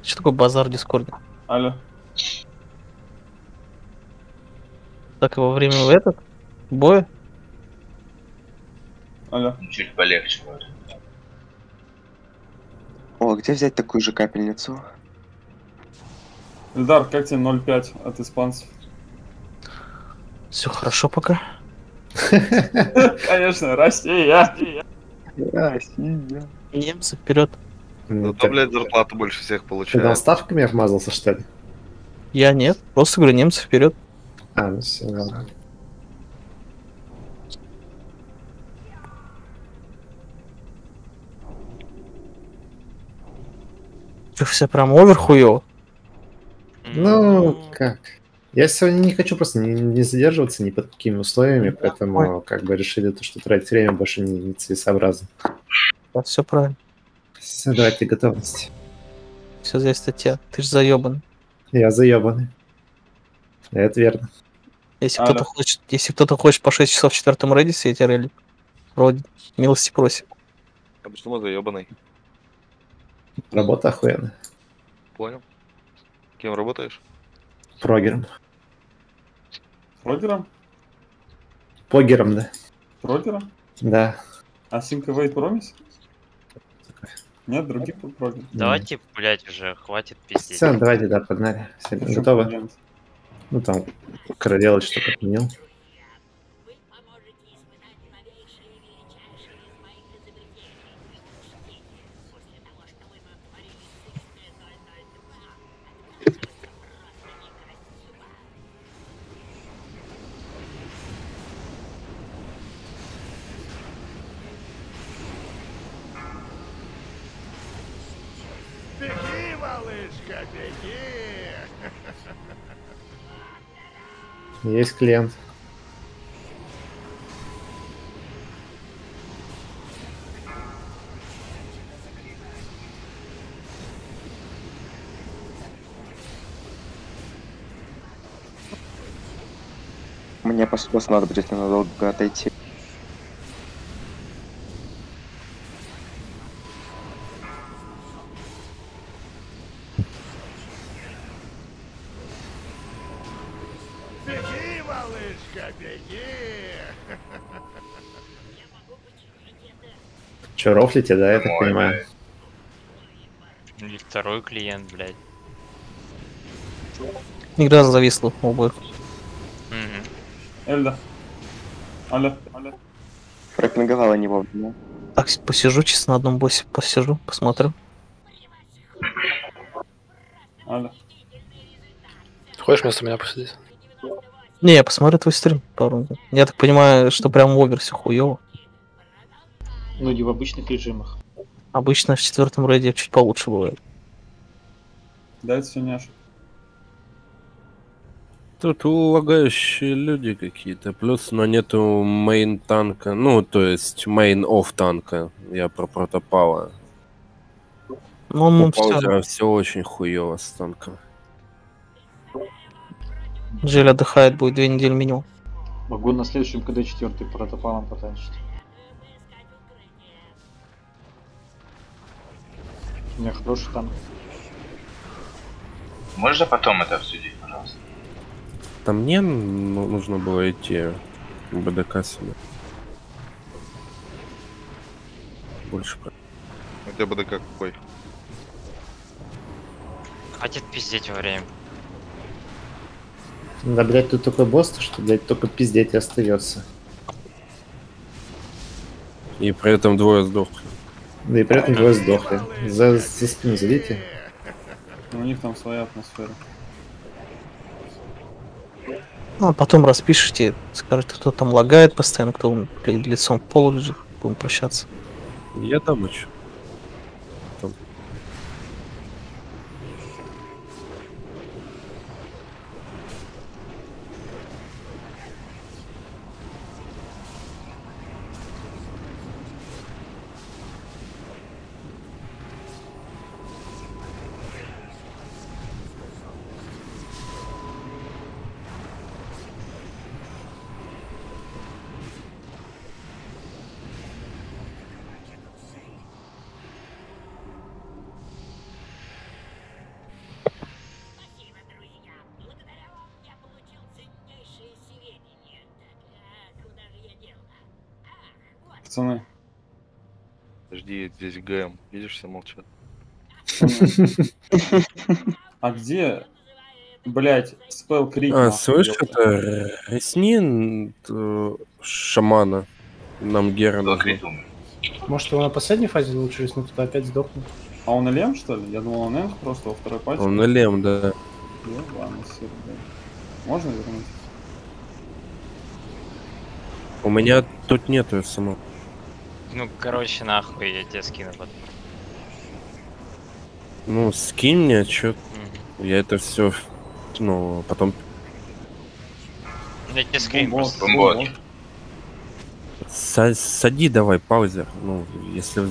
Что такое базар в Дискорде? Алло. Так и во время этот боя? Алло. Чуть полегче вроде. О, где взять такую же капельницу? Эльдар, как тебе 0,5 от испанцев? Все хорошо пока. Конечно, Россия. Россия. Немцы вперед. Ну, Кто, блядь, зарплату больше всех Ты там получает? ставками обмазался, что ли? Я нет, просто говорю, немцы вперед. А, ну все, ладно. Че, все прям овер хуёво? Ну, как? Я сегодня не хочу просто не задерживаться ни под какими условиями, поэтому как бы решили, то, что тратить время больше не целесообразно. Да, все правильно. Все, давайте готовность. Все зависит от тебя. Ты ж заебан. Я заебанный. Это верно. Если Алло. кто-то хочет по 6 часов в четвертом рейде сидеть, релли, вроде, милости просим. А почему заебанный? Работа охуенная. Понял. Кем работаешь? Прогером. Прогером? Погером, да. Прогером? Да. А Симка Вейт Промис? Нет, других прогер. Давайте, блять, уже хватит пиздеть. Все, давайте, да, погнали. Все готовы? Клиент? Ну там, королевич что-то отменил. Беги, малышка, беги! Есть клиент. Мне просто надо будет ненадолго отойти. Беги, малышка, беги! Че, рофлите, да, я так понимаю? Или второй клиент, блядь. Игра зависла у обоих. Угу. Эльда. Алло. Алло. Пропинговала не вовремя. Так, посижу честно на одном боссе, посижу, посмотрю. Алло. Хочешь вместо меня посидеть? Не, я посмотрю твой стрим пару. Я так понимаю, что прям овер все хуёво. Ну, не в обычных режимах. Обычно в четвертом рейде чуть получше бывает. Да, это все няш. Тут лагающие люди какие-то, плюс, но нету мейн танка, ну, то есть мейн офф танка, я про протопала. Ну, У Паузера все очень хуево с танком. Джиль отдыхает, будет 2 недели минимум. Могу на следующем КД-4 протопалом потанчить. У меня хороший танк. Можно потом это обсудить, пожалуйста? Там мне нужно было идти БДК себе. Больше. У тебя БДК какой? Хватит пиздеть во время. Да, блядь, тут такой босс, что, блядь, только пиздеть и остается. И при этом двое сдохли. Да и при этом двое сдохли. За спину зайдите. У них там своя атмосфера. Ну, а потом распишите, скажете, кто там лагает постоянно, кто лицом в пол лежит, будем прощаться. Я там еще. пацаны. Жди, здесь ГМ. Видишь, все молчат. А где, блять, спел крик? слышь, это Реснин шамана. Нам Гера нужен. Может, его на последней фазе лучше, если туда опять сдохнет? А он Элем, что ли? Я думал, он Элем просто во второй пати. Он Элем, да. Ладно, сыр, блядь. Можно вернуть? У меня тут нету СМ. Ну, короче, нахуй, я тебе скину потом. Ну, скинь мне, чё. Я это все, ну, потом... Я тебе скрин просто. Бомбот. Сади давай, паузер. Ну, если...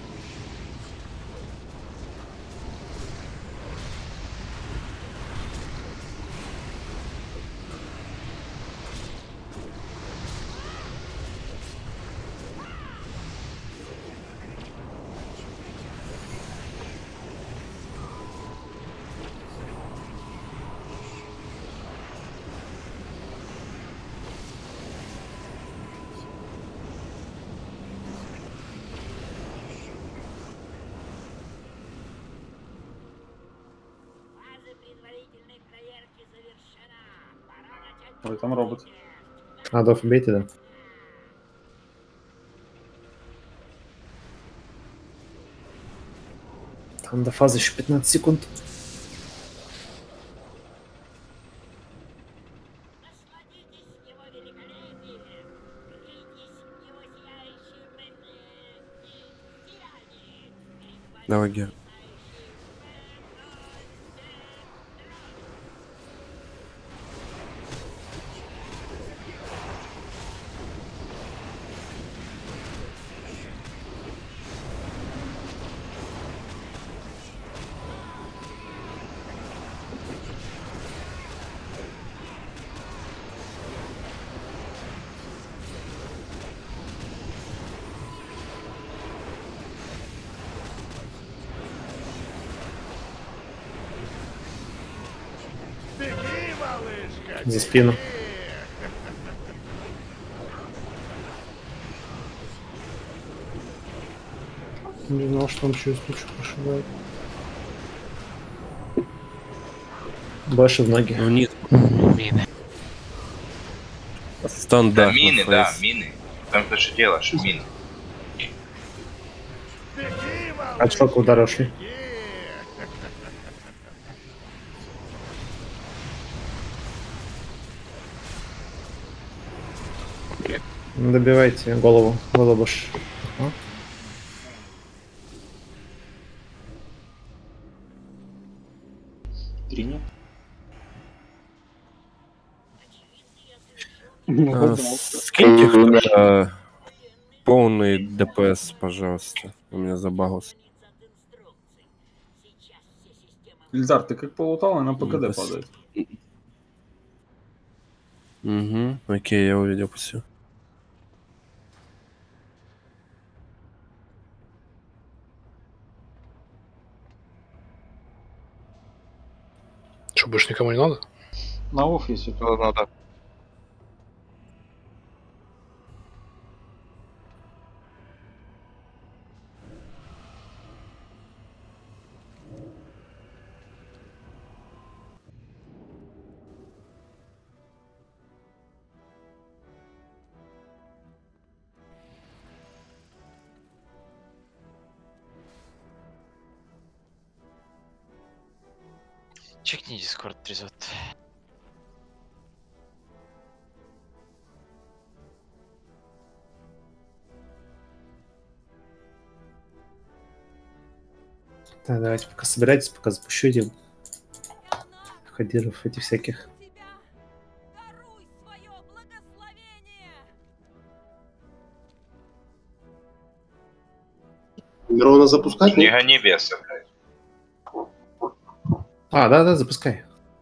Ой, там робот. Адольф, убейте, да? Там до фазы еще 15 секунд. Давай, Гер. Беги, малышка, За спину. Не знал, что он через тучу прошивает. Больше в ноги. Вниз. Мины. Да, Стандарт. мины, да, мины. Там ты же делаешь, мины. От сколько удара ушли? Добивайте голову. Голубуш. Триня. Скиньте кто-то полный ДПС, пожалуйста. У меня забагался. Ильдар, ты как полутал, и на ПКД падает. Угу, окей, я увидел все. Что, больше никому не надо? На оф, если Надо, надо. Чекни дискорд трясет. Так, давайте пока собирайтесь, пока запущу этих ходиров, этих всяких. Мирона запускать? Не гони беса, блядь. А, да, запускай.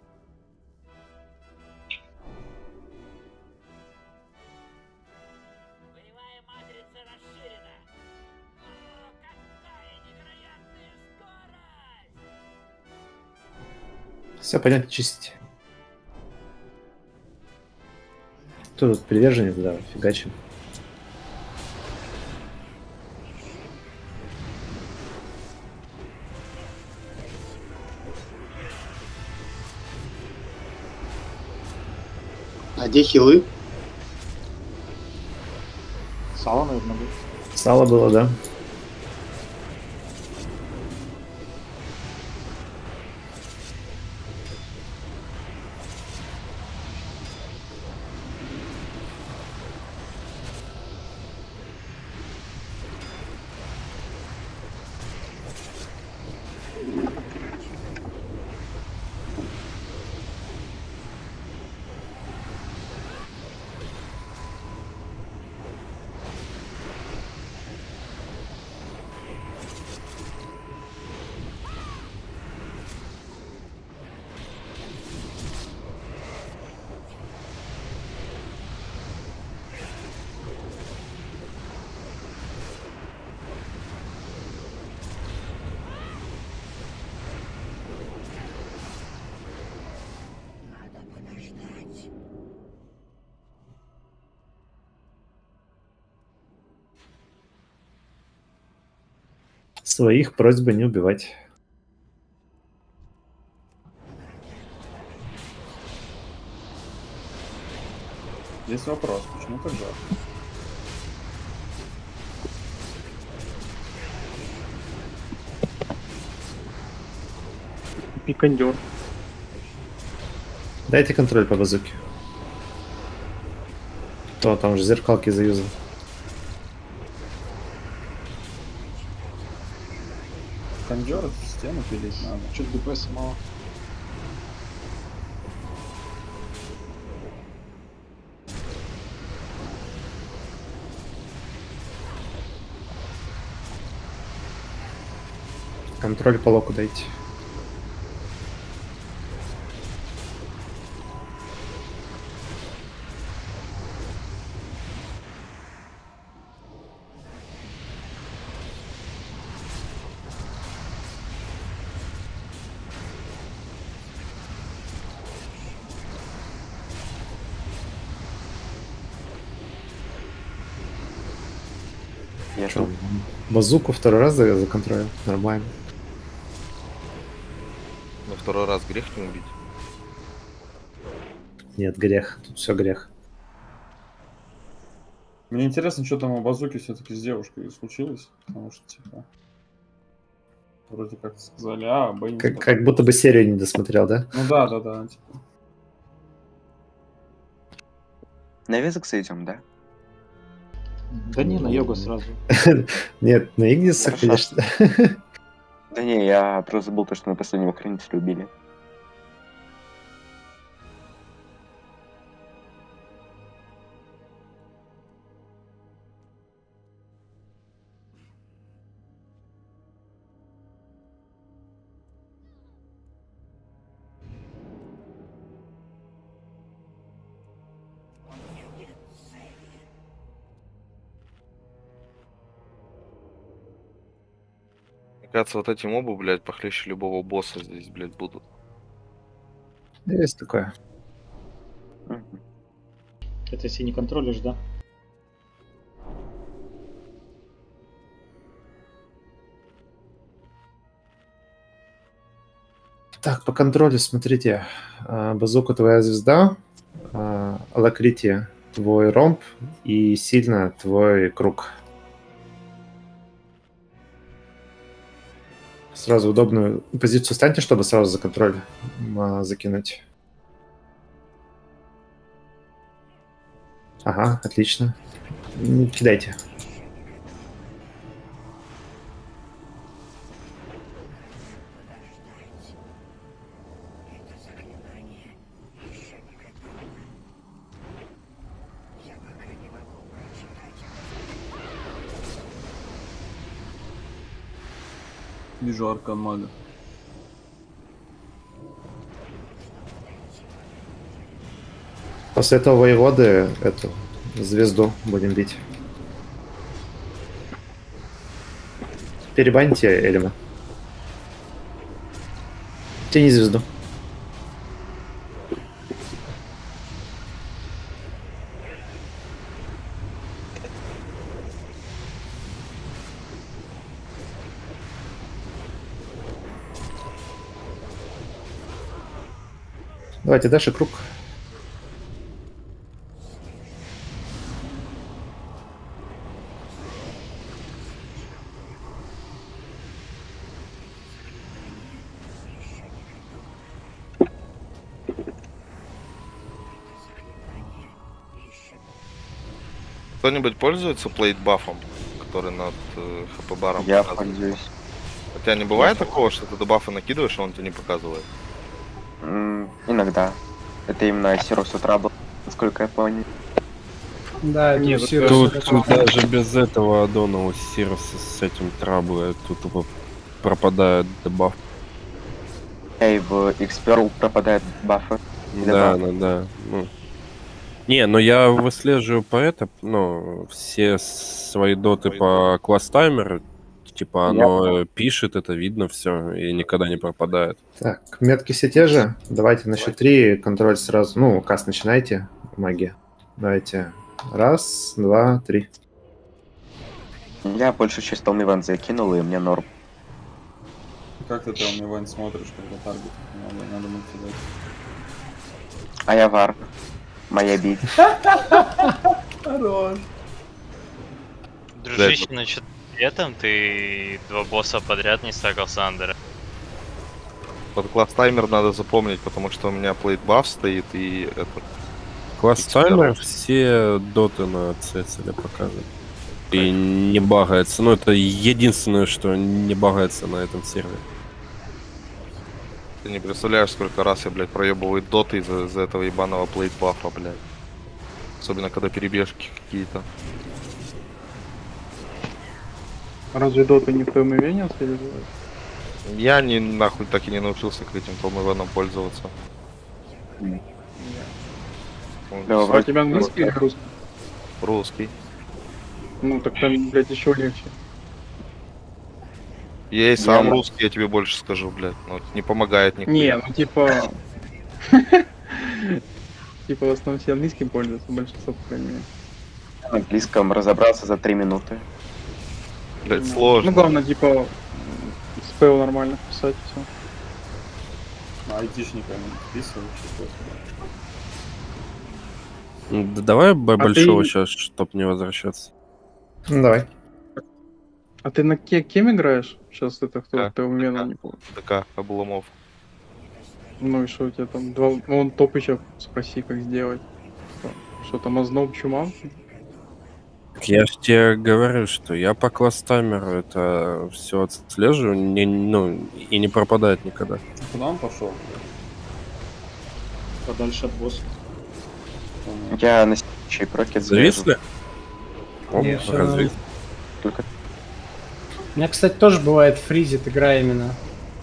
Все понятно, чистить. Кто тут приверженец, да, фигачим. А где хилы? Сало, наверное, будет. Сало было, да. Своих просьба не убивать. Есть вопрос, почему так жарко? Пикандер. Дайте контроль по базуке. То там же зеркалки заюзал. Кондер в стену пилить надо. Чуть ДПС мало. Контроль по локу дайте. Я Что, базуку второй раз законтролил? Нормально. На второй раз грех не убить. Нет, грех. Тут все грех. Мне интересно, что там у базуки все-таки с девушкой случилось, потому что, типа, вроде как сказали А, Б не сказали. Как будто бы серию не досмотрел, да? Ну да, типа. На вязок зайдем, да? Да не, на йогу сразу. Нет, на Игниса, Хорошо. конечно. Да не, я просто забыл то, что мы последнего хранителя убили. Мне кажется, вот эти мобы, блядь, похлеще любого босса здесь, блядь, будут. Есть такое. Это если не контролишь, да? Так, по контролю, смотрите. Базука твоя звезда, Алакрити твой ромб и сильно твой круг. Сразу удобную позицию станьте, чтобы сразу за контроль закинуть. Ага, отлично. Кидайте. Вижу аркан мага. После этого воеводы эту звезду будем бить. Перебаньте Эльма. Тяни звезду. Давайте дальше круг. Кто-нибудь пользуется плейт-бафом, который над хп-баром Я показывает? пользуюсь. У тебя не бывает такого, что ты до бафа накидываешь, а он тебе не показывает? Иногда. Это именно Сирус утра был, насколько я понял. Да, это Нет, все Тут даже без этого аддона у Сируса с этим траблы тут тупо пропадает дебаф. И в X-Pearl пропадают бафы. Да. Ну. Не, но я выслеживаю по это, ну, все свои доты по класс-таймеру, типа оно пишет, это видно все и никогда не пропадает. Так, метки все те же. Давайте на счет 3 контроль сразу. Ну, каст начинайте, магия. Давайте. 1, 2, 3. Я большую часть Толм Ивент закинул, и мне норм. Как ты там ивент смотришь, когда таргет? Надо кидать. А я вар. Моя бит. Хорош. Дружище, значит, летом ты 2 босса подряд не стакал Сандера. Под класс-таймер надо запомнить, потому что у меня плейт-баф стоит и это... Класс-таймер все доты на Цецеле показывает. И не багается. Ну, это единственное, что не багается на этом сервере. Ты не представляешь, сколько раз я, блядь, проебываю доты из-за этого ебаного плейт-бафа, блядь. Особенно, когда перебежки какие-то. Разве дота не в твоем ивене отслеживает? Я нахуй так и не научился к этим Толм-Ивенам пользоваться. Да, А у тебя английский или русский? Русский. Ну так там, блядь, еще легче. Я и сам русский, я тебе больше скажу, блядь. Но не помогает никто. Не, ну типа... Типа в основном все английским пользуются, большинство, по крайней мере. На английском разобрался за 3 минуты. Блядь, сложно. Ну главное, типа, спел нормально писать, все. Айтишниками вписываешь, что Да давай большого ты- сейчас, чтоб не возвращаться. Ну, давай. А ты на кем играешь? Сейчас это кто? Да. Ты умена, не помню. ДК, Обломов. Ну и что у тебя там? Два... Вон топ еще спроси, как сделать. Что там, озноб, чума? Я же тебе говорю, что я по класс-таймеру это все отслеживаю, ну, и не пропадает никогда. Куда он пошел? Подальше от босса. Я на следующий прокет Зависли? Оп, Нет, всё разве- Только У меня, кстати, тоже бывает фризит, игра именно.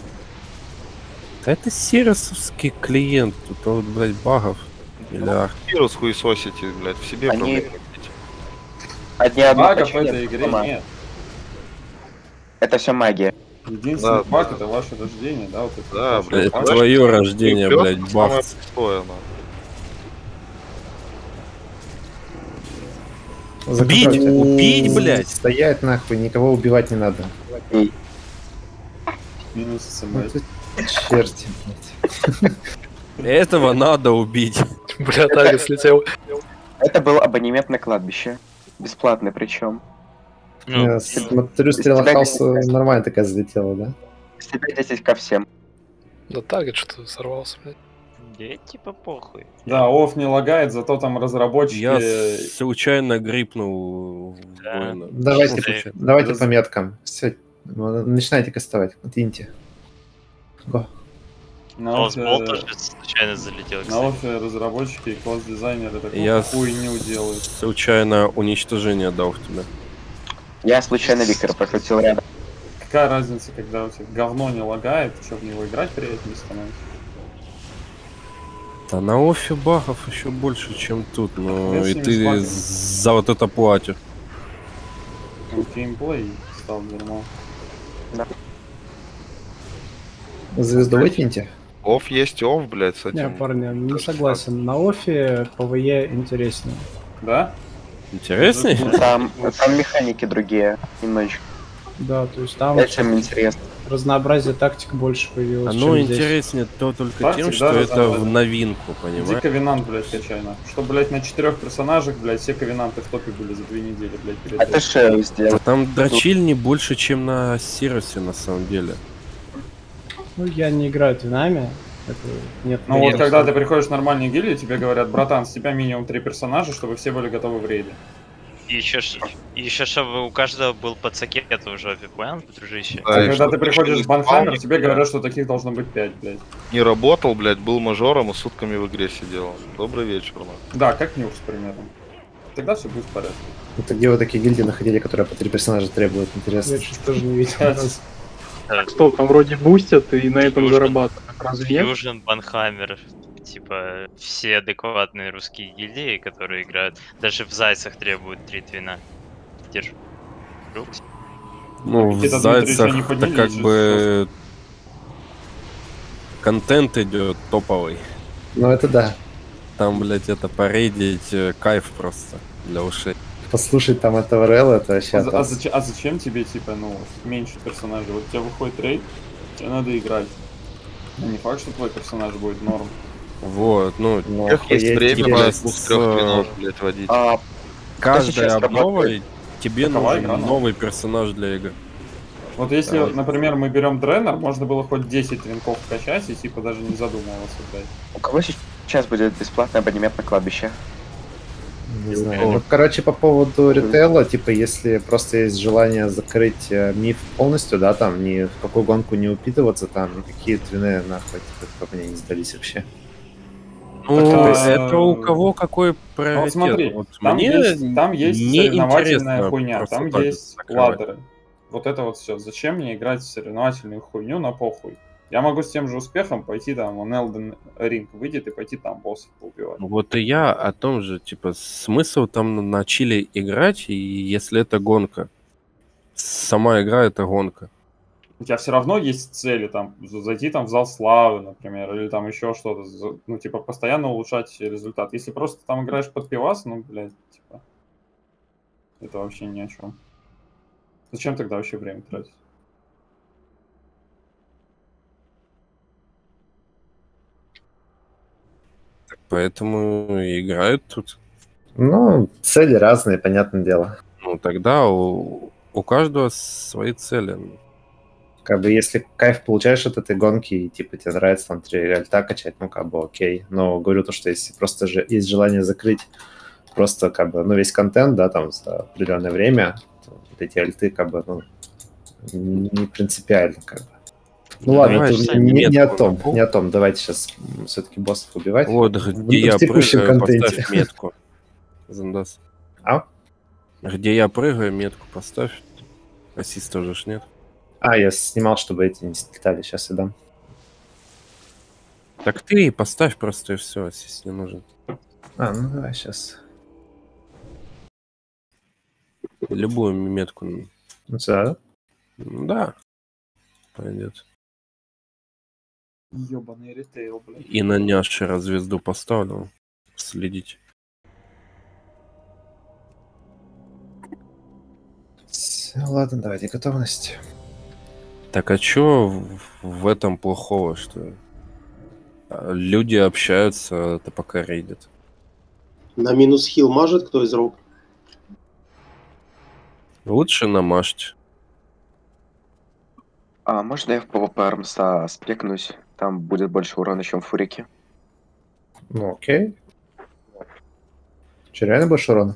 Да это сервисовский клиент, тут вот, блядь, багов миллиард. Вирус хуесосите, блядь, в себе Они- проблемы. одни одно Багов в почему этой нет? игре Сама. нет. Это все магия. Единственный Да, баг да. это ваше рождение, да? Вот это Да, ваше блядь, Это баг. твое рождение, Плюс блядь, самое баг. простое, нахуй. Бить! Закройте. Убить, блядь! Стоять нахуй, никого убивать не надо. Минус Ну, СМС. ты черти, блядь. Этого надо убить. Бля, таргет слетел. Это был абонемент на кладбище. Бесплатный причем. Ну, Я смотрю, стрела хаоса нормально такая залетела, да? С тебя 10 ко всем. Да таргет что-то сорвался, блядь. да типа похуй. Да, офф не лагает, зато там разработчики... Я случайно грипнул Да. воина. Давайте, Случайно. давайте по меткам. Все, начинайте кастовать. Киньте. Го. На Хаусбол оффе- тоже случайно залетел, на кстати. оффе разработчики и класс-дизайнеры такую Я хуйню делают. случайно уничтожение дал в тебя. Я случайно Виктора прокрутил рядом. Какая разница, когда у тебя говно не лагает, что в него играть приятнее становится? Да на офе багов еще больше, чем тут, но Я с и ними ты слагаю. за вот это платишь. Ну, геймплей стал дерьмо. Звезду выкиньте. Офф есть офф, блядь, с Не, этим. парни, не согласен. На офе ПВЕ интереснее. Да? Интересней? Там механики другие немножечко. Да, то есть там Этим интересно. разнообразие тактик больше появилось, Оно чем здесь. интереснее то только Да, тем, всегда что это разнообразие. в новинку, Иди понимаешь? ковенант, блядь, качай нахуй. Что, блядь, на 4 персонажах, блядь, все ковенанты в топе были за 2 недели, блядь, перед А ты этим. шею сделал. Там дрочильни больше, чем на Сиросе, на самом деле. Ну, я не играю твинами. Это нет. Ну вот, времени. когда ты приходишь в нормальную гильдию, тебе говорят, братан, с тебя минимум 3 персонажа, чтобы все были готовы в рейде. еще чтобы у каждого был подсакет в жопе, понял, дружище? А когда ты приходишь в Банхаммер, тебе говорят, что таких должно быть 5, блядь. Не работал, блядь, был мажором и сутками в игре сидел. Добрый вечер, нахуй. Да, как Нюх, к примеру. Тогда все будет в порядке. Это где вы такие гильдии находили, которые по 3 персонажа требуют? Интересно. Я что-то тоже не видел. Что, там вроде бустят и на этом зарабатывают. Разве нет? Fusion, Банхаммер, типа все адекватные русские гильдии, которые играют, даже в Зайцах требуют 3 твина. Держу. Ну, в Никита Зайцах Дмитриевич, они это как поделились, бы контент идет топовый. Ну это да. Там, блядь, это порейдить кайф просто для ушей. Послушать там этого Релла, это вообще... А зачем тебе, типа, ну, меньше персонажей? Вот у тебя выходит рейд, тебе надо играть. Ну, не факт, что твой персонаж будет норм. Вот, ну, Есть время по 2-3 твинов, блядь, водить. Каждой обновой тебе Какова нужен игра, ну? новый персонаж для игры. Вот если, например, мы берем Дренер, можно было хоть 10 твинков качать и, типа, даже не задумываться, блядь. У кого сейчас будет бесплатный абонемент на кладбище? Не знаю. Ну, короче, по поводу ритейла, типа, если просто есть желание закрыть миф полностью, да, там, ни в какую гонку не упитываться, там, никакие твины, нахуй, типа, по мне не сдались вообще. Ну, это у кого какой приоритет. Вот смотри, Вот там мне есть не соревновательная интересно хуйня, просто там так есть закрывать. ладеры. Вот это вот все. Зачем мне играть в соревновательную хуйню на похуй? Я могу с тем же успехом пойти там, он Elden Ring выйдет и пойти там боссов поубивать. Вот и я о том же, типа, смысл там на чиле играть, и если это гонка. Сама игра — это гонка. У тебя все равно есть цели, там, зайти там в зал славы, например, или там еще что-то, ну, типа, постоянно улучшать результат. Если просто там играешь под пивас, ну, блядь, типа, это вообще ни о чем. Зачем тогда вообще время тратить? Поэтому и играют тут. Ну, цели разные, понятное дело. Ну, тогда у каждого свои цели. Как бы, если кайф получаешь от этой гонки, и, типа, тебе нравится там 3 альта качать, ну, как бы, окей. Но говорю то, что если просто же есть желание закрыть просто, как бы, ну, весь контент, да, там, за определенное время, то вот эти альты, как бы, ну, не принципиально, как бы. Ну ладно, это не о том. Давайте сейчас все-таки боссов убивать. Вот, где я прыгаю, поставь метку. Зандас. А? Где я прыгаю, метку поставь. Ассиста уже ж нет. А, я снимал, чтобы эти не слетали. Сейчас я дам. Так ты поставь просто и все, ассист не нужен. А, ну давай сейчас. Любую метку. Ну сюда, да? Да. Пойдет. Ёбаный ритейл, блядь. И на няшера звезду поставлю. Следить. Ладно, давайте готовность. Так а чё в этом плохого, что люди общаются, это пока рейдят? На минус хил мажет кто из рук? Лучше намажьте. А можно я в PvP Армса спекнусь? Там будет больше урона, чем в Фурике. Ну окей. Че, реально больше урона?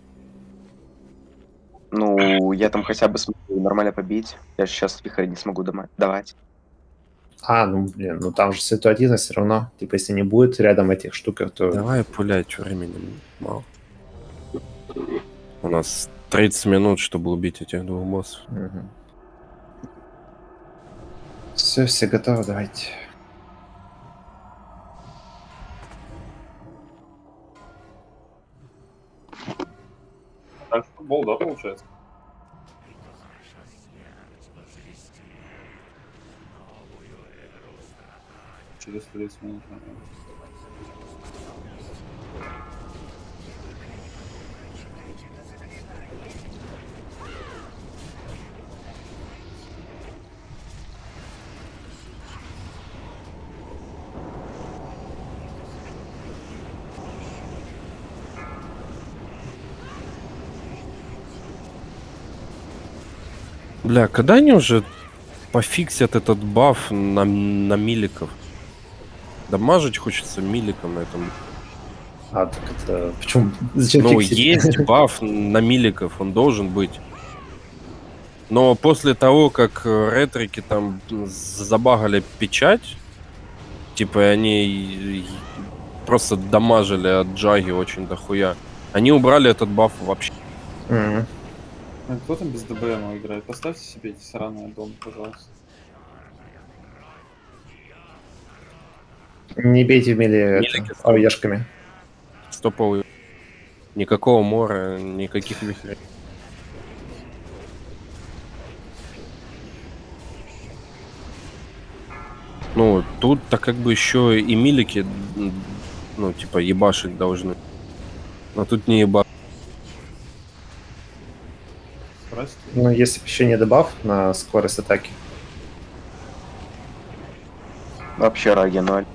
Ну, я там хотя бы смогу нормально побить. Я же сейчас вихрь не смогу давать. А, ну блин, ну там же ситуативно все равно. Типа, если не будет рядом этих штук, то... Давай пулять, времени мало. У нас 30 минут, чтобы убить этих двух боссов. Угу. Все готовы, давайте. Так, футбол, да, получается? Через 30 минут, наверное. Бля, когда они уже пофиксят этот баф на миликов? Дамажить хочется миликом на этом. А, так это... Почему? Зачем Ну, фиксить? есть баф на миликов, он должен быть. Но после того, как ретрики там забагали печать, типа они просто дамажили от джаги очень дохуя, они убрали этот баф вообще. Мгм. Кто там без ДБМ играет? Поставьте себе эти сраные дома, пожалуйста. Не бейте в мили Милики ауешками. стоповый. Никакого мора, никаких вихрей. Ну, тут-то как бы еще и милики, ну, типа, ебашить должны. Но тут не еба. Прости. Ну, если бы еще не дебаф на скорость атаки. Вообще раги 0.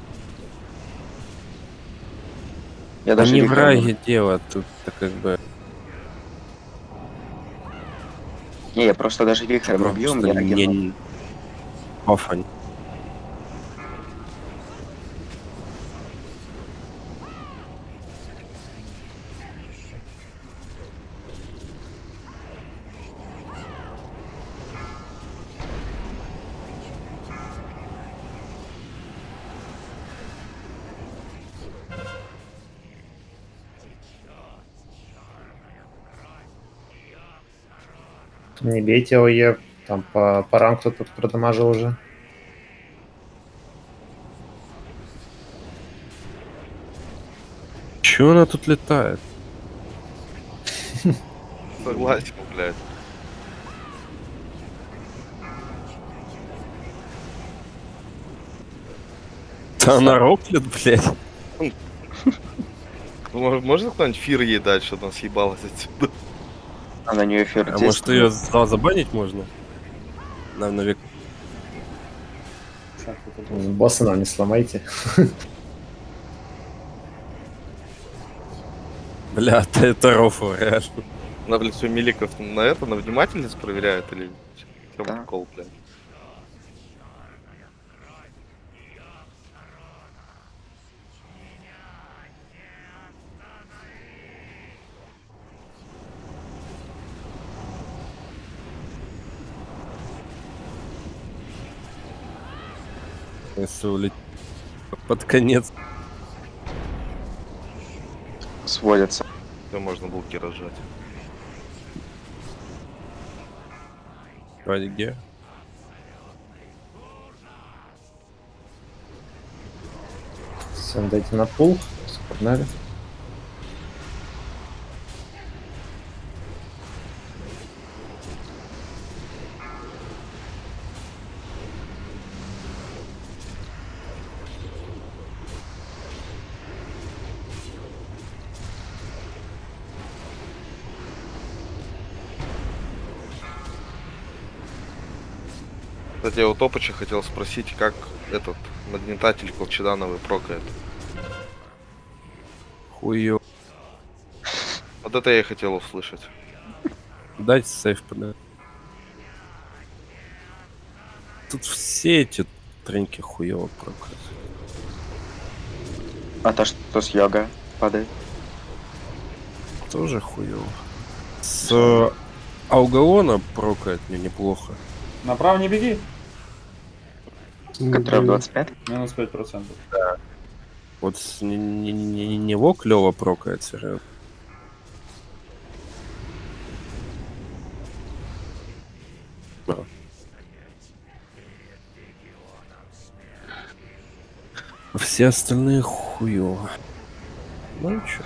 Я даже Не в вихрем раге дело, тут-то как бы... Не, я просто даже вихрем убью, мне раги 0. не... Бафа. Не бейте ОЕ, там по ранку тут продамажил уже. Чё она тут летает? Согласен, блядь. Да она роплет, блядь. Можно кто-нибудь фир ей дать, чтобы она съебалась отсюда? А на нее эфир А может ее забанить можно? На век. Босса нам не сломайте. Бля, это рофл, реально. Она, блядь, все миликов на это, на внимательность проверяет или... Чем прикол, блядь? Если улетит под конец. сводятся. Все можно булки рожать. Ради где? Всем дайте на пул. Погнали. Кстати, я у Топыча хотел спросить, как этот нагнетатель колчедановый прокает. Хуё. Вот это я и хотел услышать. Дайте сейф подать. Тут все эти тренки хуёво прокают. А то, что с йога падает? Тоже хуёво. С Аугалона прокает мне неплохо. Направо не беги. Который в 25? Минус 5%. Да. Вот с него клёво прокает, серьезно. Да. Все остальные хуёво. Ну чё.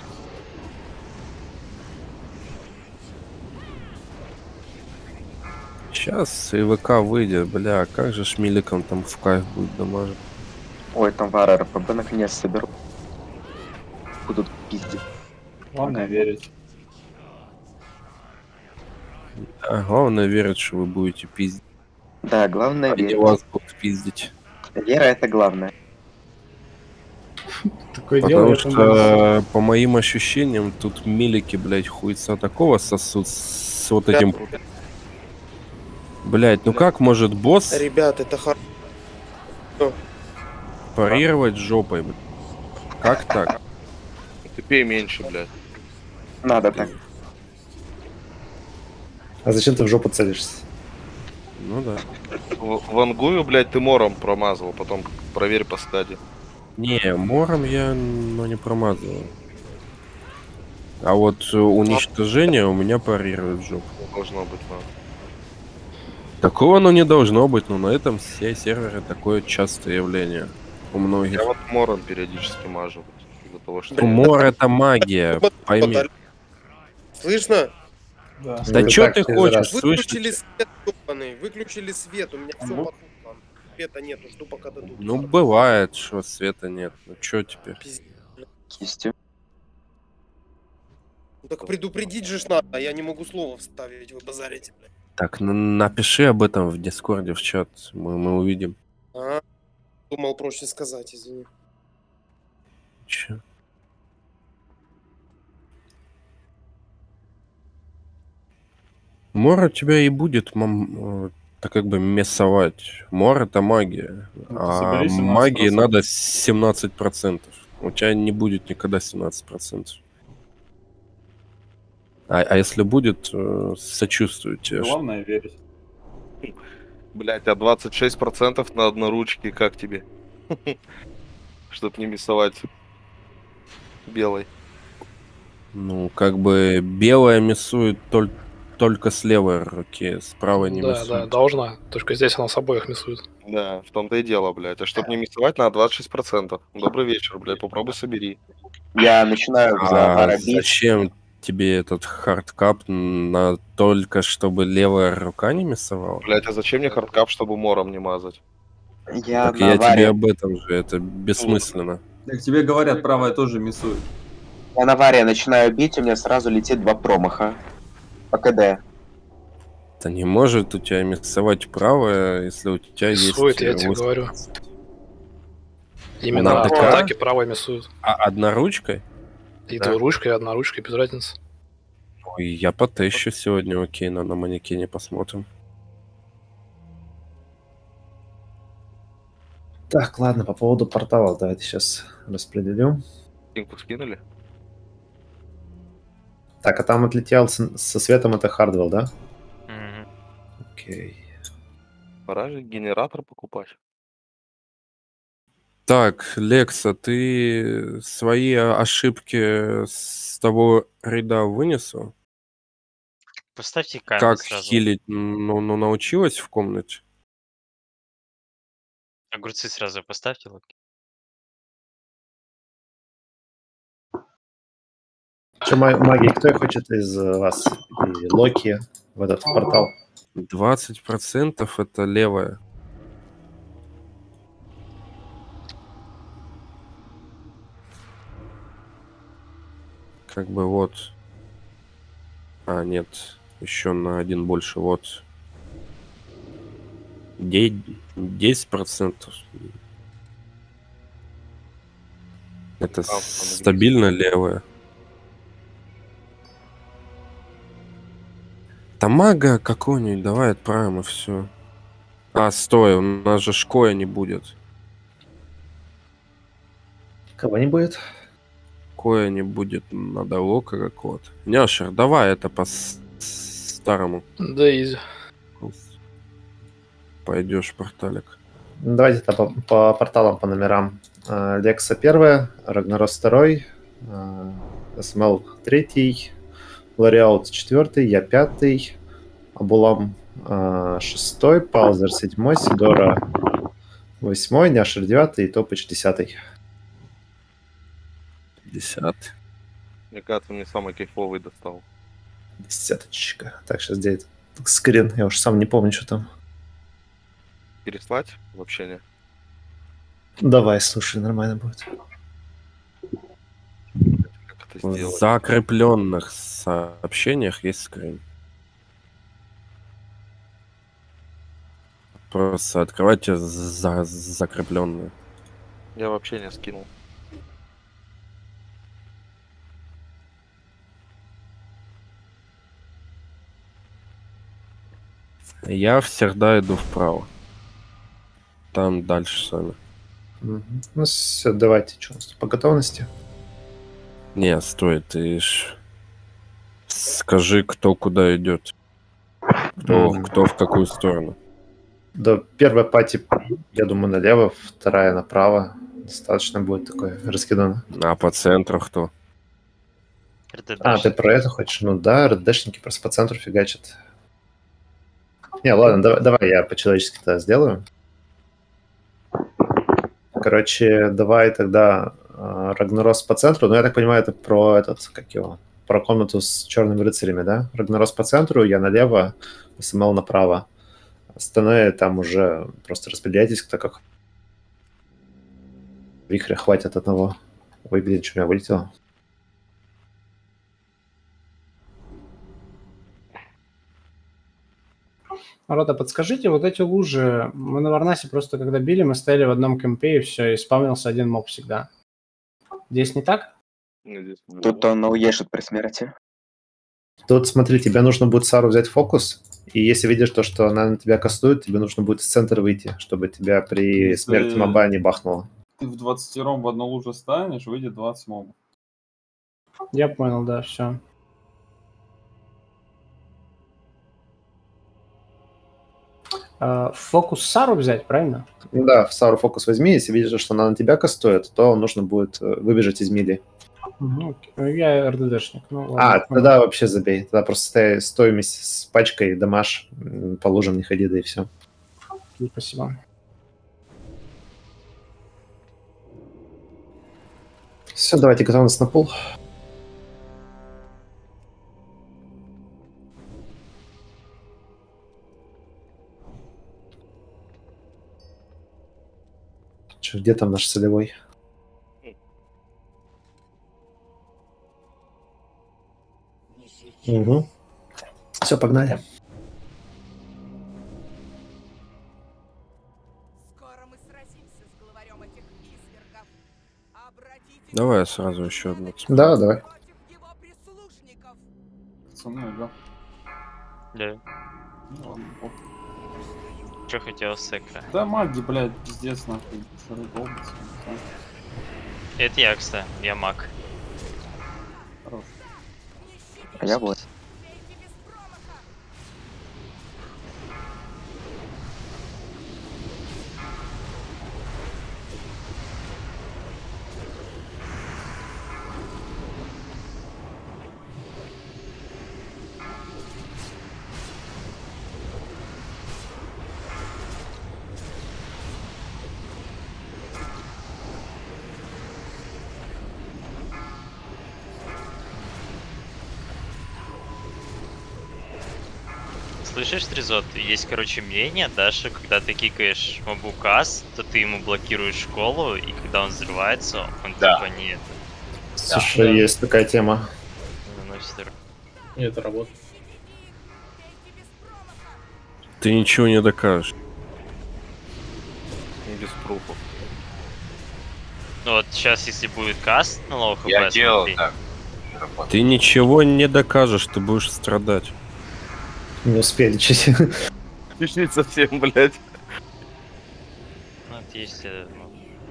Сейчас ИВК выйдет, бля, как же шмиликом там в кайф будет дамажить. Ой, там вара РПБ наконец соберу. Будут пиздить. Главное верить. А главное верить, что вы будете пиздить. Да, главное Они верить. вас будут пиздить. Вера это главное. Такое Потому дело, что, по моим ощущениям, тут милики, блядь, хуйца такого сосут с вот этим... Блядь, ну как может босс Ребят, это парировать жопой, блядь? Как так? Ты пей меньше, блядь. Надо так. А зачем ты в жопу целишься? Ну да. В Ангую, блядь, ты мором промазал, потом проверь по стадии. Не, мором я не промазываю. А вот уничтожение у меня парирует в жопу. Должно быть, но... Такого оно не должно быть, но на этом все серверы такое частое явление у многих. Я вот мором периодически мажу. Из-за того, что... Мор это магия, пойми. Слышно? Да. Да чё ты хочешь, Выключили слышишь? свет, ёбаный, выключили свет, у меня все потухло. Света нету, жду пока дадут. Ну бывает, что света нет. Ну чё теперь? Кистью. Ну так предупредить же ж надо, а я не могу слова вставить, вы базарите, блядь. Так, напиши об этом в Дискорде, в чат, мы увидим. А, думал проще сказать, извини. Чё? Мор у тебя и будет, так как бы мясовать. Мор это магия. А собери 17%. магии надо 17%. У тебя не будет никогда 17%. А если будет, сочувствую тебе. Главное верить. Блять, а 26% на одноручке как тебе? Чтоб не мясовать белой. Ну, как бы белая мясует только с левой руки, с правой не Да, мясует. да, должна. Только здесь она с обоих мясует. Да, в том-то и дело, блядь. А чтоб не мясовать, надо 26%. Добрый вечер, блядь, попробуй собери. Я начинаю А зачем тебе этот хардкап только чтобы левая рука не мясовала? Блядь, а зачем мне хардкап, чтобы мором не мазать? Я Так я тебе об этом же, это бессмысленно. Так тебе говорят, правая тоже мясует. Я на варе начинаю бить, у меня сразу летит 2 промаха. По КД. Это не может у тебя мясовать правая, если у тебя Мясует, есть... я тебе 8%. говорю. Именно в ДК? атаке правой мясует. А одноручкой? И Да. двуручкой, и одноручкой, без разницы. Ой, я потещу сегодня, окей, на манекене посмотрим. Так, ладно, по поводу порталов давайте сейчас распределю. Пинку скинули? Так, а там отлетел со светом это Хардвелл, да? Окей. Пора же генератор покупать. Так, Лекса, ты свои ошибки с того ряда вынесла? Поставьте камень Как сразу. хилить? Ну, научилась в комнате? Огурцы сразу поставьте, луки. Что, магии, кто хочет из вас? И Локи в этот портал? 20% это левая. Как бы вот. А, нет. Еще на один больше. Вот. 10%. Это стабильно левая. Тамага какой-нибудь, давай отправим и все. А, стой, у нас же шкоя не будет. Кого не будет? Коя не будет, надо лока какого-то. Няшер, давай это по-старому. Да, изи. Пойдешь в порталик. Давайте по порталам, по номерам. Лекса 1, Рагнарос 2, СМЛ 3, Лориаут 4, я 5, Абулам 6, Паузер 7, Сидора 8, Няшер 9 и Топыч 10. 10. Мне кажется, мне самый кайфовый достал. Десяточка. Так, сейчас где это? Скрин, я уж сам не помню, что там. Переслать в общение? Давай, слушай, нормально будет. В закрепленных сообщениях есть скрин. Просто открывайте закрепленные. Я вообще не скинул. Я всегда иду вправо. Там дальше сами. Ну все, давайте, что у нас тут по готовности? Не, стой, ты ж... Скажи, кто куда идет. Кто в какую сторону. Да, первая пати, я думаю, налево, вторая направо. Достаточно будет такой раскидан. А по центру кто? А, ты про это хочешь? Ну да, РДшники просто по центру фигачат. Не, ладно, давай я по-человечески это сделаю. Короче, давай тогда Рагнарос по центру. Ну, я так понимаю, это про этот, как его, про комнату с черными рыцарями, да? Рагнарос по центру, я налево, СМЛ направо. Остальное там уже просто распределяйтесь, кто как. Вихря хватит одного. Ой, блин, что у меня вылетело? Рота, подскажите, вот эти лужи, мы на Варнасе просто когда били, мы стояли в одном кемпе и все, и спавнился один моб всегда. Здесь не так? Тут он уешит при смерти. Тут, смотри, тебе нужно будет Сару взять фокус, и если видишь то, что она на тебя кастует, тебе нужно будет из центра выйти, чтобы тебя при Если смерти моба не бахнуло. Ты в 20-ром в одну лужу станешь, выйдет 20 мобов. Я понял, да, все. Фокус Сару взять, правильно? Да, в Сару фокус возьми, если видишь, что она на тебя кастует, то нужно будет выбежать из мили. Я РДДшник. Ну, ладно. Тогда вообще забей. Тогда просто стой вместе с пачкой, дамаж, по лужам не ходи, да и все. Спасибо. Все, давайте готовность на пул. Че, где там наш солевой? Угу. Все, погнали. Давай я сразу еще одну. Да, давай. Пацаны, да. Да. Ну, ладно, похуй. Че хотел с экра? Да маги, блядь, пиздец, нахуй. Шары долбятся. Это я, кстати, я маг. Хорош. А я вот. Слышишь, Тризот, есть, короче, мнение, да, что когда ты кикаешь мобу каст, то ты ему блокируешь школу, и когда он взрывается, он типа не это. Слушай, есть такая тема. Наносит урон. Нет, это работает. Ты ничего не докажешь. Без пруфов. Ну вот сейчас, если будет каст на лоу хп, Я делал смотри. так. Ты ничего не докажешь, ты будешь страдать. Не успели чуть. Чуть-чуть совсем, блядь. Ну, вот есть, ну,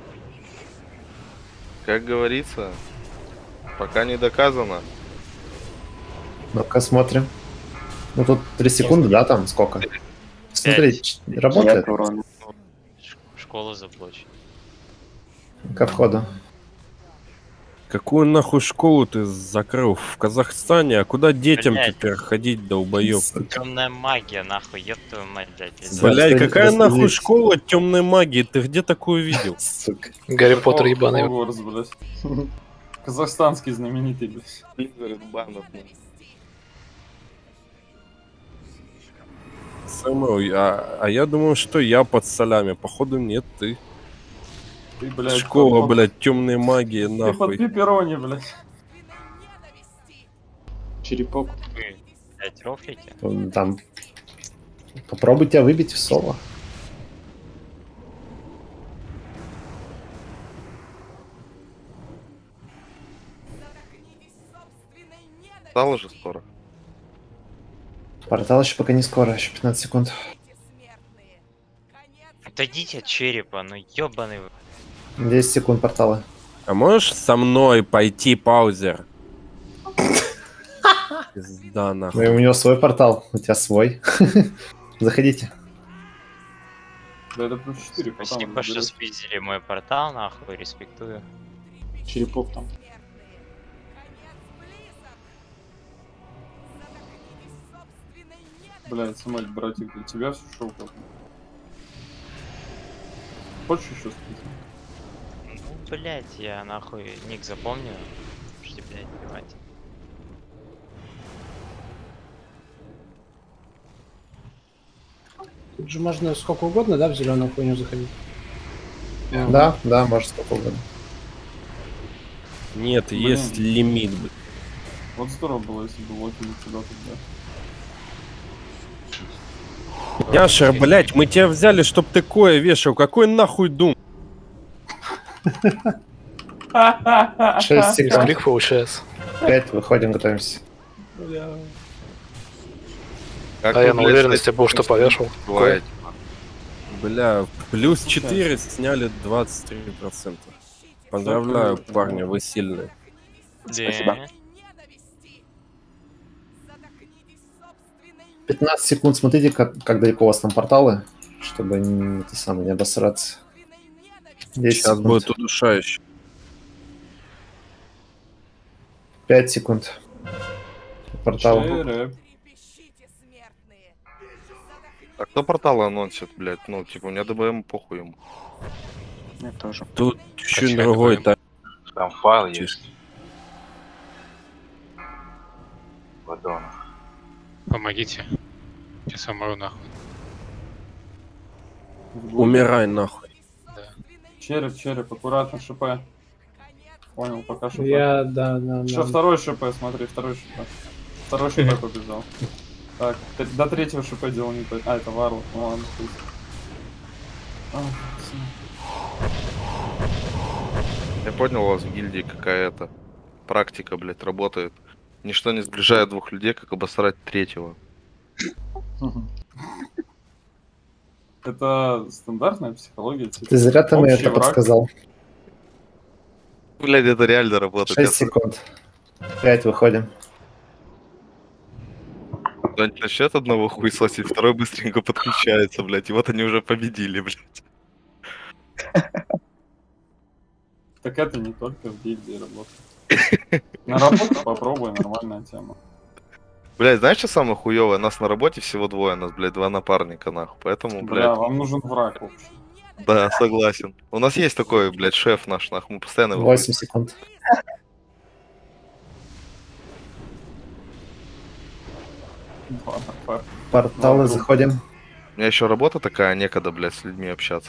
Как говорится, пока не доказано. Ну-ка, смотрим. Ну, тут 3 секунды, да, там сколько? Смотри, работает. школу заблочить. Ко входу. Какую нахуй школу ты закрыл в Казахстане? А куда детям Блядь. теперь ходить, долбоёб? Темная магия, нахуй, ёб твою мать, блядь. Блядь, какая нахуй школа темной магии? Ты где такую видел? Сука. Гарри Поттер ебаный. Хогвартс, блядь. Казахстанский знаменитый, блядь. Самый, а я думаю, что я под солями. Походу нет, ты. Ты, блядь, Школа, под- блядь, темной магии, Ты под нахуй. пепперони, блядь. Черепок. Вы, блядь, рофлите? Там. Попробуй тебя выбить в соло. Стало же скоро. Портал еще пока не скоро, еще 15 секунд. Отойдите от черепа, ну ёбаный вы. 10 секунд портала. А можешь со мной пойти, паузер? Пизда, Ну, нахуй. и у него свой портал, у тебя свой. Заходите. Да это плюс 4, Спасибо, что спиздили мой портал, нахуй, респектую. Черепов там. Блядь, Самоль, братик, для тебя все шоу как. Хочешь еще спиздить? Ну, блять, я нахуй ник запомню. Подожди, блять, давайте. Тут же можно сколько угодно, да, в зеленую хуйню заходить? Да, да, может сколько угодно. Нет, Блин. есть лимит, блядь. Вот здорово было, если бы локили тебя тогда. Яшер, блять, мы тебя взяли, чтоб ты кое вешал. Какой нахуй дум? 6 секунд. Клик получается. 5, выходим, готовимся. Как А вы, я на блядь, уверенности был, что повешал. бывает? Бля, плюс 4 сняли 23%. Поздравляю, парни, вы сильные. Спасибо. 15 секунд, смотрите, как далеко у вас там порталы, чтобы не обосраться. 10 Сейчас секунд. будет удушающе. 5 секунд. Портал. Череп. А кто порталы анонсит, блядь? Ну, типа, у меня ДБМ похуй ему. Мне тоже. Тут чуть другой тайм. Там файл есть. Ладно. Помогите. Сейчас умру нахуй. Умирай нахуй. Череп, аккуратно, ШП. Понял, пока ШП. Да. Еще второй ШП, смотри, второй ШП. Второй ШП побежал. Так, до третьего ШП делал не то. А, это Варл. Ну ладно, пусть. Я понял, у вас в гильдии какая-то практика, блядь, работает. Ничто не сближает двух людей, как обосрать третьего. Это стандартная психология. Ты зря ты мне Общий это враг. подсказал. Блядь, это реально работает. 6 секунд. 5, выходим. Кто-нибудь начнет одного хуесосить, второй быстренько подключается, блядь, и вот они уже победили, блядь. Так это не только в гильдии работает. На работу попробуй, нормальная тема. Блядь, знаешь, что самое хуёвое? Нас на работе всего двое, нас, блядь, два напарника, нахуй. Поэтому, Бля, блядь, вам нужен враг вообще. да, согласен. У нас есть такой, блядь, шеф наш, нахуй, мы постоянно... 8 секунд. Порталы заходим. У меня еще работа такая, некогда, блядь, с людьми общаться.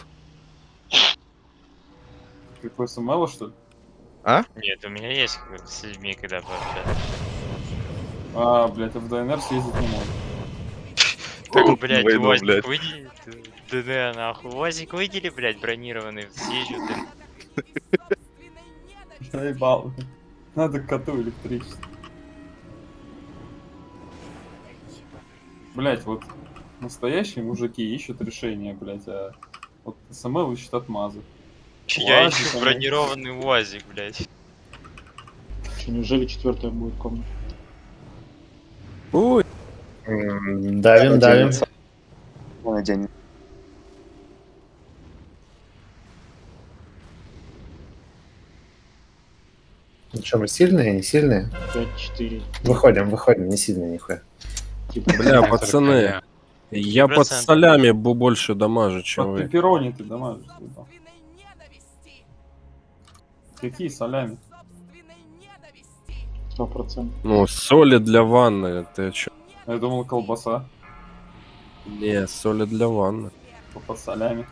Какой СМЛ, что ли? А? Нет, у меня есть с людьми, когда пообщаться. А, блядь, в ДНР съездить не могу. Так, блядь, войну, УАЗик блядь. выдели. ДНР, нахуй. УАЗик выдели, блядь, бронированный. Съезжу, Заебал. Надо к коту электричество. Блять, вот настоящие мужики ищут решение, блять, а вот СМЛ ищет отмазы. Я Ладно, ищу там- бронированный УАЗик, блядь. Что, неужели четвертая будет комната? Ой. Давим. Он один. Ну что, мы сильные, не сильные? 5-4. Выходим, не сильные нихуя. Бля, пацаны, я под солями больше дамажу, чем Под вы. пепперони ты дамажишь, съебал. Какие солями? 100%. Ну, соли для ванны, ты чё? Я думал, колбаса Не, соли для ванны. под солями.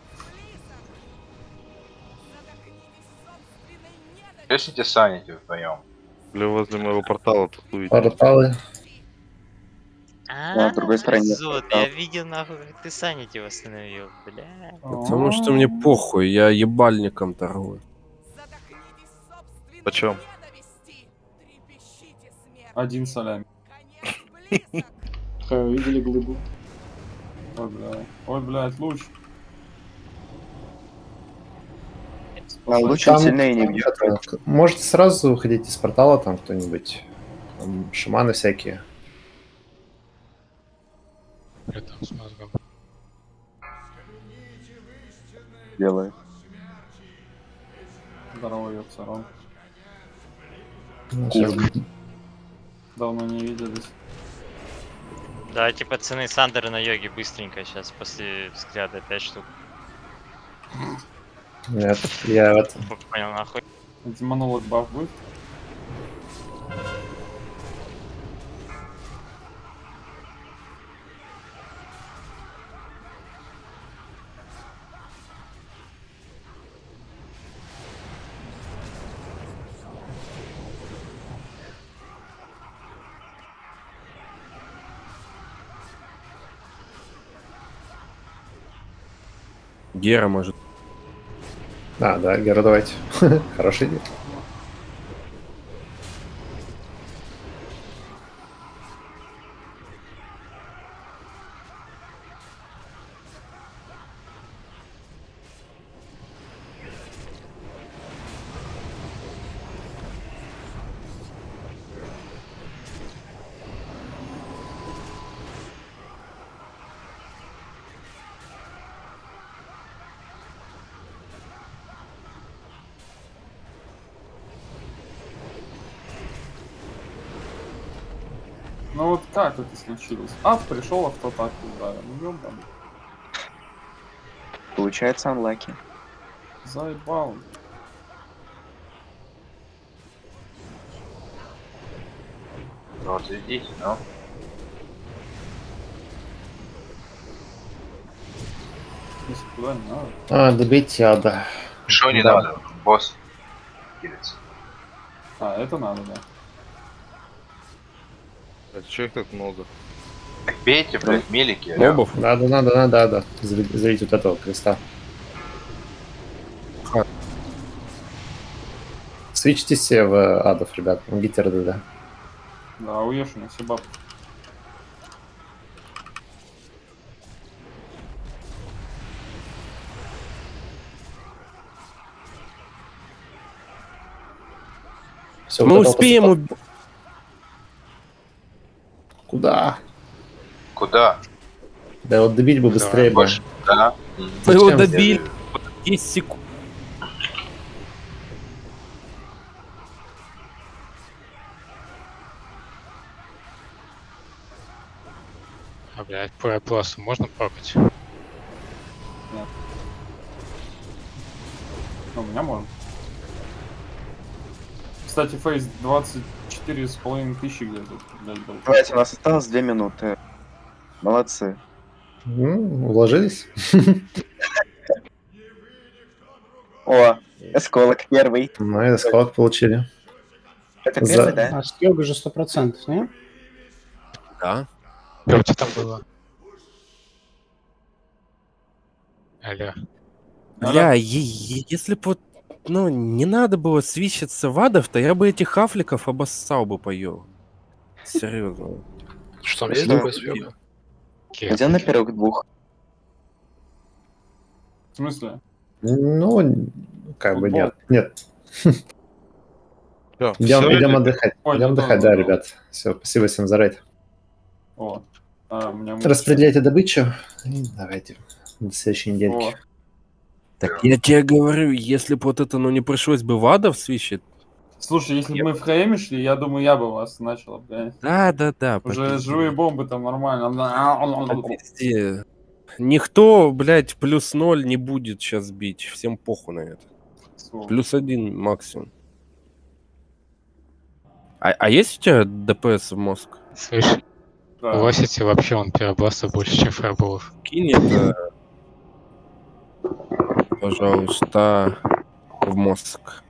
Если саните вдвоем. Бля, возле моего портала тусуете. Порталы. Да, с другой стороне. Зод, я видел, нахуй, как ты Санити восстановил, бля. Потому что мне похуй, я ебальником торгую. Почем? Один солями. Видели глыбу? Ой, блядь, луч. лучше Там сильнее не бьет. можете сразу выходить из портала, там кто-нибудь. Там шаманы всякие. Там с мозгом. Делает. Здорово, Йоксарон. Ну, сейчас Давно не виделись. Давайте, пацаны, Сандер на йоге быстренько сейчас, после взгляда 5 штук. Нет, я вот... Понял, нахуй. Демонолог баф будет? Гера может. Да, Гера, давайте. Хорошая идея. Ну вот как это случилось? Ад пришел, а кто так ударил? Ну ёбаный. Получается анлаки. Заебал. Вот идите, ну. Если туда не надо. Добейте ада. Что не Да. надо? Босс. Кидается. Это надо, да. Чего их так много? Так бейте, блядь, мелики. алло. Мобов? Надо. Зовите вот этого креста. Свечтесь все в адов, ребят. Помогите РД. Да, уешено, все бабки. Всё, Мы вот это успеем вот- убить. Куда? Куда? Да вот добить бы быстрее. бы. Больше. Да. Мы его Зачем добили. сделали? 10 секунд. А, блядь, просто можно прокать? Ну, у меня можно. Кстати, фейс 24,5 тысячи где-то. блядь, был. Давайте, у нас осталось 2 минуты. Молодцы. Уложились? О, осколок первый. Ну, и скалок получили. Это первый, да? А Скёга же 100%, не? Да. Что у тебя там было? Алло. Бля, если бы вот, ну, не надо было свищиться в адов, то я бы этих хафликов обоссал бы по йогу. Серьезно. Что мне такое с йогой? Где на первых двух? В смысле? Ну, как бы нет. Нет. Всё, Идем отдыхать. Ой, Идем ну отдыхать, да, да, да. ребят. Все, спасибо всем за рейд. О. У меня Распределяйте добычу. И давайте до следующей недельки. Так я тебе говорю, если бы вот это, ну, не пришлось бы в адов свищить. Слушай, если бы мы в ХМ шли, я думаю, я бы вас начал, блядь. Да. Уже попизди. живые бомбы там нормально. Попизди. Никто, блядь, +0 не будет сейчас бить. Всем похуй на это. +1 максимум. А есть у тебя ДПС в мозг? Слышь, Да. у Лосити вообще он пиробласта больше, чем фаерболов. Кинь это, пожалуйста, в мозг.